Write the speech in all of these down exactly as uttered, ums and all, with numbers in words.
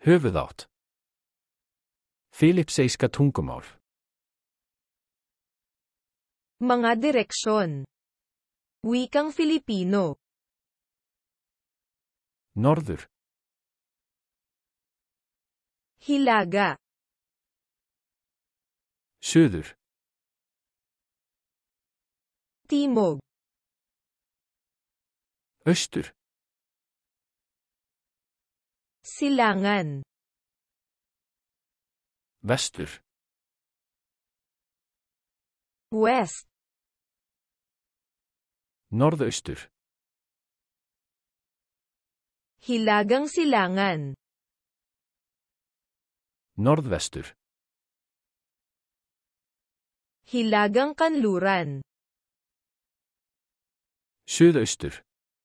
Höfuðátt. Filipseyska tungumál. Mga direksyon. Wikang Filipino. Norður. Hilaga. Suður. Timog. Östur. Silangan. Vestur. West. Norðaustur. Hilagang Silangan. Norðvestur. Hilagang Kanluran. Suðaustur.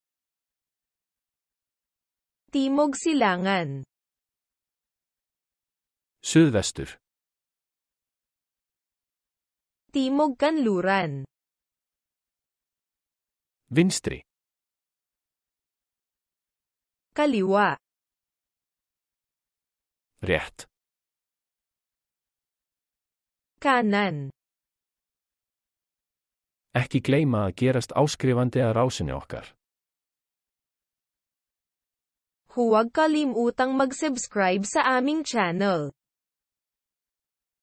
Timog Silangan. Suðvestur. Timog Kanluran. Vinstri. Kaliwa. Rétt. Kanan. Ekki gleyma að gerast áskrifandi að rásinni okkar. Huwag kalimutang mag-subscribe sa aming channel.